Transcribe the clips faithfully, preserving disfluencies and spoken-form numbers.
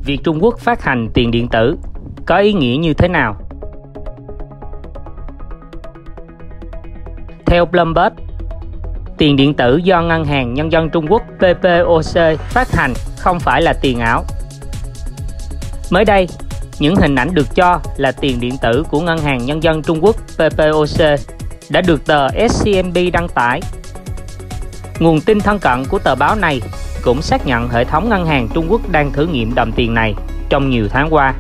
việc Trung Quốc phát hành tiền điện tử có ý nghĩa như thế nào? Theo Bloomberg, tiền điện tử do Ngân hàng Nhân dân Trung Quốc pê pê ô xê phát hành không phải là tiền ảo. Mới đây, những hình ảnh được cho là tiền điện tử của Ngân hàng Nhân dân Trung Quốc pê pê ô xê đã được tờ ét xê em bê đăng tải. Nguồn tin thân cận của tờ báo này cũng xác nhận hệ thống ngân hàng Trung Quốc đang thử nghiệm đồng tiền này trong nhiều tháng qua.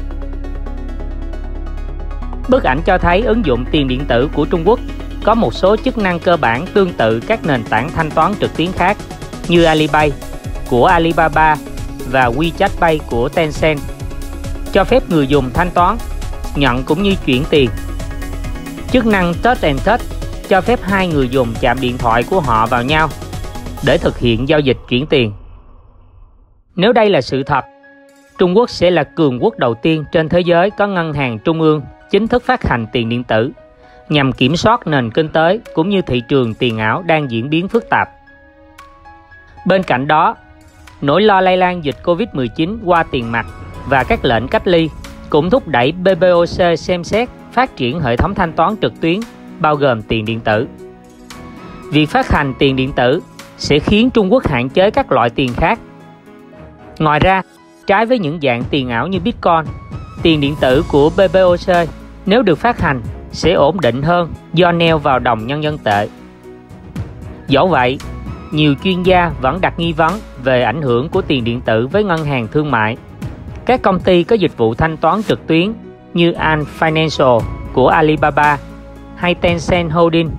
Bức ảnh cho thấy ứng dụng tiền điện tử của Trung Quốc có một số chức năng cơ bản tương tự các nền tảng thanh toán trực tuyến khác như Alipay của Alibaba và WeChat Pay của Tencent, cho phép người dùng thanh toán, nhận cũng như chuyển tiền. Chức năng Touch and Touch cho phép hai người dùng chạm điện thoại của họ vào nhau để thực hiện giao dịch chuyển tiền. Nếu đây là sự thật, Trung Quốc sẽ là cường quốc đầu tiên trên thế giới có ngân hàng trung ương chính thức phát hành tiền điện tử nhằm kiểm soát nền kinh tế cũng như thị trường tiền ảo đang diễn biến phức tạp. Bên cạnh đó, nỗi lo lây lan dịch Covid mười chín qua tiền mặt và các lệnh cách ly cũng thúc đẩy pê pê ô xê xem xét phát triển hệ thống thanh toán trực tuyến bao gồm tiền điện tử. Việc phát hành tiền điện tử sẽ khiến Trung Quốc hạn chế các loại tiền khác. Ngoài ra, trái với những dạng tiền ảo như Bitcoin, tiền điện tử của pê pê ô xê nếu được phát hành sẽ ổn định hơn do neo vào đồng nhân dân tệ. Dẫu vậy, nhiều chuyên gia vẫn đặt nghi vấn về ảnh hưởng của tiền điện tử với ngân hàng thương mại, các công ty có dịch vụ thanh toán trực tuyến như Ant Financial của Alibaba hay Tencent Holding.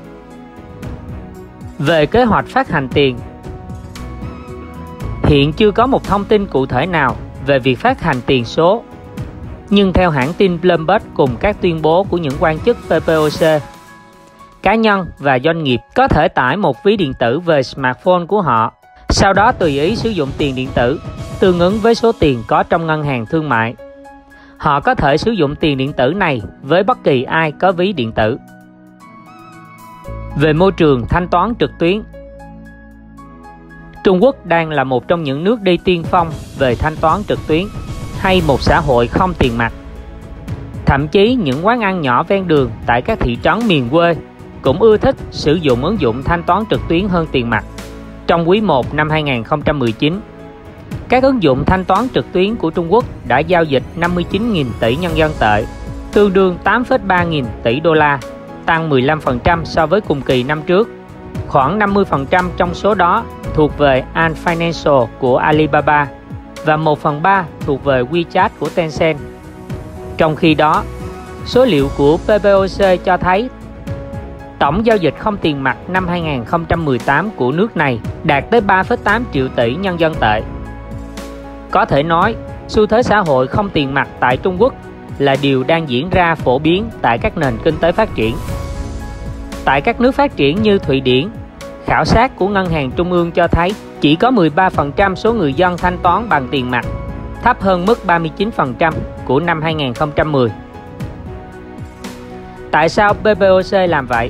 Về kế hoạch phát hành tiền, hiện chưa có một thông tin cụ thể nào về việc phát hành tiền số. Nhưng theo hãng tin Bloomberg cùng các tuyên bố của những quan chức pê pê ô xê, cá nhân và doanh nghiệp có thể tải một ví điện tử về smartphone của họ, sau đó tùy ý sử dụng tiền điện tử tương ứng với số tiền có trong ngân hàng thương mại. Họ có thể sử dụng tiền điện tử này với bất kỳ ai có ví điện tử. Về môi trường thanh toán trực tuyến, Trung Quốc đang là một trong những nước đi tiên phong về thanh toán trực tuyến hay một xã hội không tiền mặt. Thậm chí những quán ăn nhỏ ven đường tại các thị trấn miền quê cũng ưa thích sử dụng ứng dụng thanh toán trực tuyến hơn tiền mặt. Trong quý một năm hai nghìn không trăm mười chín, các ứng dụng thanh toán trực tuyến của Trung Quốc đã giao dịch năm mươi chín nghìn tỷ nhân dân tệ, tương đương tám phẩy ba nghìn tỷ đô la, tăng mười lăm phần trăm so với cùng kỳ năm trước. Khoảng năm mươi phần trăm trong số đó thuộc về Ant Financial của Alibaba và một phần ba thuộc về WeChat của Tencent. Trong khi đó, số liệu của pê pê ô xê cho thấy tổng giao dịch không tiền mặt năm hai nghìn không trăm mười tám của nước này đạt tới ba phẩy tám triệu tỷ nhân dân tệ. Có thể nói, xu thế xã hội không tiền mặt tại Trung Quốc là điều đang diễn ra phổ biến tại các nền kinh tế phát triển. Tại các nước phát triển như Thụy Điển, khảo sát của Ngân hàng Trung ương cho thấy chỉ có mười ba phần trăm số người dân thanh toán bằng tiền mặt, thấp hơn mức ba mươi chín phần trăm của năm hai nghìn không trăm mười. Tại sao pê pê ô xê làm vậy?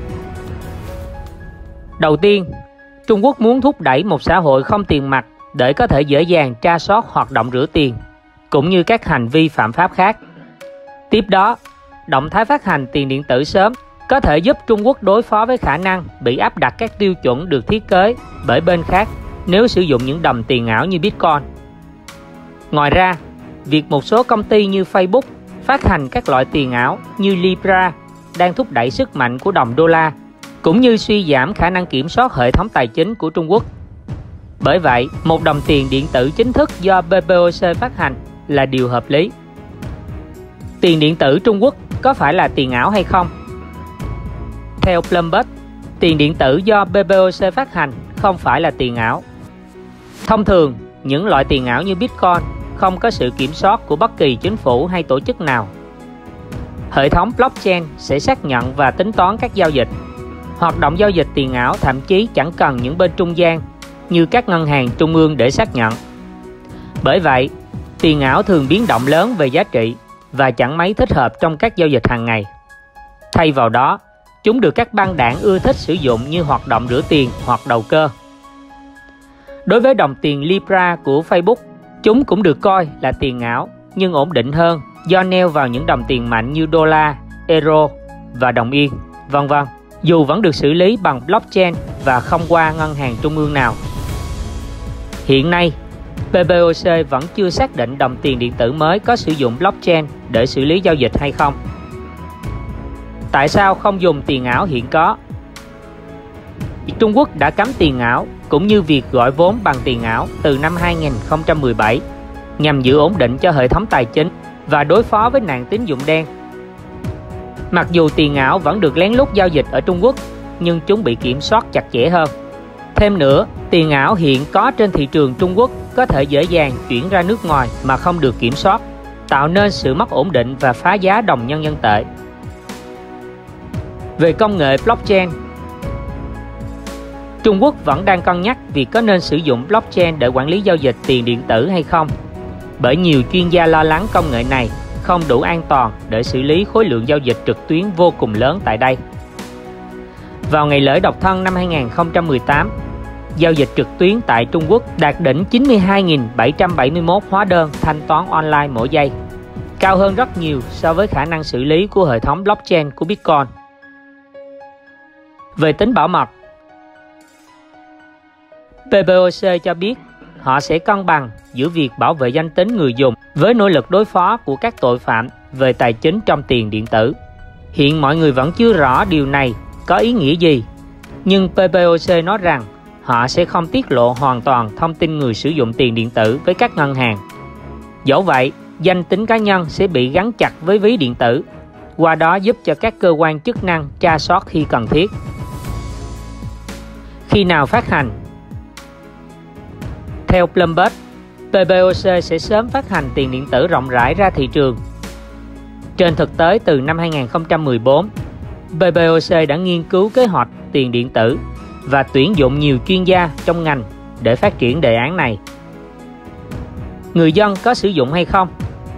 Đầu tiên, Trung Quốc muốn thúc đẩy một xã hội không tiền mặt để có thể dễ dàng tra soát hoạt động rửa tiền, cũng như các hành vi phạm pháp khác. Tiếp đó, động thái phát hành tiền điện tử sớm có thể giúp Trung Quốc đối phó với khả năng bị áp đặt các tiêu chuẩn được thiết kế bởi bên khác nếu sử dụng những đồng tiền ảo như Bitcoin. Ngoài ra, việc một số công ty như Facebook phát hành các loại tiền ảo như Libra đang thúc đẩy sức mạnh của đồng đô la, cũng như suy giảm khả năng kiểm soát hệ thống tài chính của Trung Quốc. Bởi vậy, một đồng tiền điện tử chính thức do pê pê ô xê phát hành là điều hợp lý. Tiền điện tử Trung Quốc có phải là tiền ảo hay không? Theo Bloomberg, tiền điện tử do pê pê ô xê phát hành không phải là tiền ảo. Thông thường, những loại tiền ảo như Bitcoin không có sự kiểm soát của bất kỳ chính phủ hay tổ chức nào. Hệ thống blockchain sẽ xác nhận và tính toán các giao dịch. Hoạt động giao dịch tiền ảo thậm chí chẳng cần những bên trung gian như các ngân hàng trung ương để xác nhận. Bởi vậy, tiền ảo thường biến động lớn về giá trị và chẳng mấy thích hợp trong các giao dịch hàng ngày. Thay vào đó, chúng được các băng đảng ưa thích sử dụng như hoạt động rửa tiền hoặc đầu cơ. Đối với đồng tiền Libra của Facebook, Chúng cũng được coi là tiền ảo nhưng ổn định hơn do neo vào những đồng tiền mạnh như đô la, euro và đồng yên, vân vân. Dù vẫn được xử lý bằng blockchain và không qua ngân hàng trung ương nào. Hiện nay, pê bê ô xê vẫn chưa xác định đồng tiền điện tử mới có sử dụng blockchain để xử lý giao dịch hay không. Tại sao không dùng tiền ảo hiện có? Trung Quốc đã cấm tiền ảo cũng như việc gọi vốn bằng tiền ảo từ năm hai nghìn không trăm mười bảy nhằm giữ ổn định cho hệ thống tài chính và đối phó với nạn tín dụng đen. Mặc dù tiền ảo vẫn được lén lút giao dịch ở Trung Quốc, nhưng chúng bị kiểm soát chặt chẽ hơn. Thêm nữa, tiền ảo hiện có trên thị trường Trung Quốc có thể dễ dàng chuyển ra nước ngoài mà không được kiểm soát, tạo nên sự mất ổn định và phá giá đồng nhân dân tệ. Về công nghệ blockchain, Trung Quốc vẫn đang cân nhắc việc có nên sử dụng blockchain để quản lý giao dịch tiền điện tử hay không, bởi nhiều chuyên gia lo lắng công nghệ này không đủ an toàn để xử lý khối lượng giao dịch trực tuyến vô cùng lớn tại đây. Vào ngày lễ Độc thân năm hai nghìn không trăm mười tám, giao dịch trực tuyến tại Trung Quốc đạt đỉnh chín mươi hai nghìn bảy trăm bảy mươi mốt hóa đơn thanh toán online mỗi giây, cao hơn rất nhiều so với khả năng xử lý của hệ thống blockchain của Bitcoin. Về tính bảo mật, pê bê ô xê cho biết họ sẽ cân bằng giữa việc bảo vệ danh tính người dùng với nỗ lực đối phó của các tội phạm về tài chính trong tiền điện tử. Hiện mọi người vẫn chưa rõ điều này có ý nghĩa gì, nhưng pê bê ô xê nói rằng họ sẽ không tiết lộ hoàn toàn thông tin người sử dụng tiền điện tử với các ngân hàng. Dẫu vậy, danh tính cá nhân sẽ bị gắn chặt với ví điện tử, qua đó giúp cho các cơ quan chức năng tra soát khi cần thiết. Khi nào phát hành? Theo Bloomberg, pê bê ô xê sẽ sớm phát hành tiền điện tử rộng rãi ra thị trường. Trên thực tế, từ năm hai nghìn không trăm mười bốn, pê bê ô xê đã nghiên cứu kế hoạch tiền điện tử và tuyển dụng nhiều chuyên gia trong ngành để phát triển đề án này. Người dân có sử dụng hay không?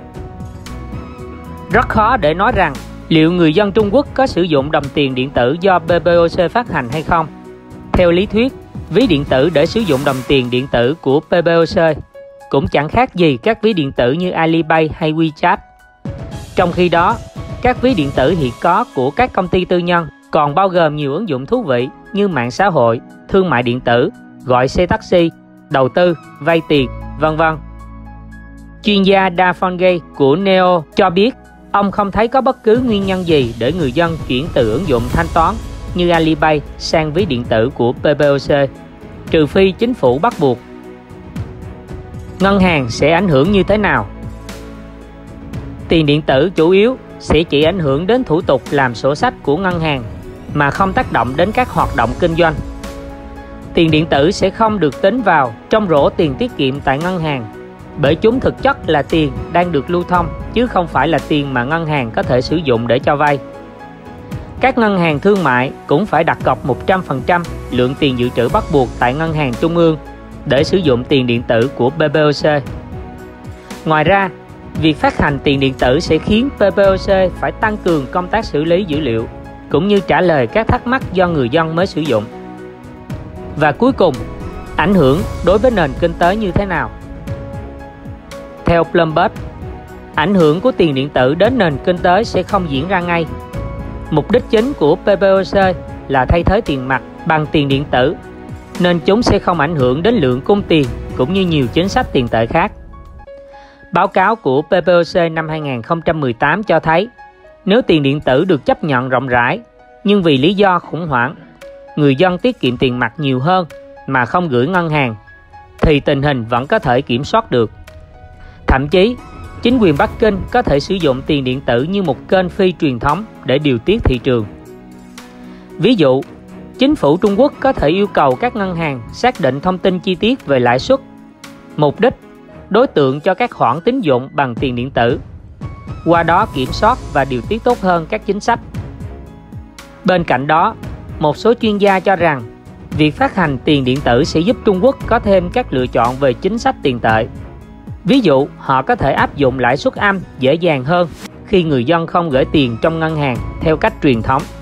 Rất khó để nói rằng liệu người dân Trung Quốc có sử dụng đồng tiền điện tử do pê bê ô xê phát hành hay không. Theo lý thuyết, ví điện tử để sử dụng đồng tiền điện tử của pê bê ô xê cũng chẳng khác gì các ví điện tử như Alipay hay WeChat. Trong khi đó, các ví điện tử hiện có của các công ty tư nhân còn bao gồm nhiều ứng dụng thú vị như mạng xã hội, thương mại điện tử, gọi xe taxi, đầu tư, vay tiền, vân vân. Chuyên gia Da Fongay của Neo cho biết ông không thấy có bất cứ nguyên nhân gì để người dân chuyển từ ứng dụng thanh toán như Alipay sang ví điện tử của pê bê ô xê, trừ phi chính phủ bắt buộc. Ngân hàng sẽ ảnh hưởng như thế nào? Tiền điện tử chủ yếu sẽ chỉ ảnh hưởng đến thủ tục làm sổ sách của ngân hàng mà không tác động đến các hoạt động kinh doanh. Tiền điện tử sẽ không được tính vào trong rổ tiền tiết kiệm tại ngân hàng, bởi chúng thực chất là tiền đang được lưu thông chứ không phải là tiền mà ngân hàng có thể sử dụng để cho vay. Các ngân hàng thương mại cũng phải đặt cọc một trăm phần trăm lượng tiền dự trữ bắt buộc tại ngân hàng trung ương để sử dụng tiền điện tử của pê bê ô xê. Ngoài ra, việc phát hành tiền điện tử sẽ khiến pê bê ô xê phải tăng cường công tác xử lý dữ liệu, cũng như trả lời các thắc mắc do người dân mới sử dụng. Và cuối cùng, ảnh hưởng đối với nền kinh tế như thế nào? Theo Bloomberg, ảnh hưởng của tiền điện tử đến nền kinh tế sẽ không diễn ra ngay. Mục đích chính của pê bê ô xê là thay thế tiền mặt bằng tiền điện tử, nên chúng sẽ không ảnh hưởng đến lượng cung tiền cũng như nhiều chính sách tiền tệ khác. Báo cáo của pê bê ô xê năm hai nghìn không trăm mười tám cho thấy, nếu tiền điện tử được chấp nhận rộng rãi, nhưng vì lý do khủng hoảng, người dân tiết kiệm tiền mặt nhiều hơn mà không gửi ngân hàng, thì tình hình vẫn có thể kiểm soát được. Thậm chí, chính quyền Bắc Kinh có thể sử dụng tiền điện tử như một kênh phi truyền thống để điều tiết thị trường. Ví dụ, chính phủ Trung Quốc có thể yêu cầu các ngân hàng xác định thông tin chi tiết về lãi suất, mục đích, đối tượng cho các khoản tín dụng bằng tiền điện tử, qua đó kiểm soát và điều tiết tốt hơn các chính sách. Bên cạnh đó, một số chuyên gia cho rằng việc phát hành tiền điện tử sẽ giúp Trung Quốc có thêm các lựa chọn về chính sách tiền tệ. Ví dụ, họ có thể áp dụng lãi suất âm dễ dàng hơn khi người dân không gửi tiền trong ngân hàng theo cách truyền thống.